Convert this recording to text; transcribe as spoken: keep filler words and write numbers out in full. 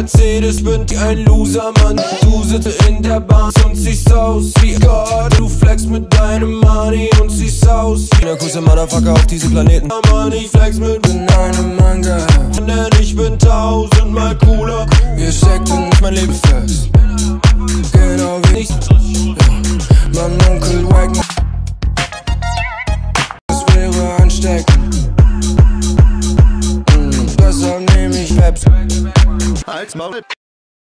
Mercedes, bin ein Loser, Mann. Du sitzt in der Bahn und siehst aus wie Gott. Du flexst mit deinem Money und siehst aus wie der coolste Motherfucker auf diesem Planeten. Mann, ich flex mit einem Manga, denn ich bin tausendmal cooler. Ihr steckt in mein Leben fest.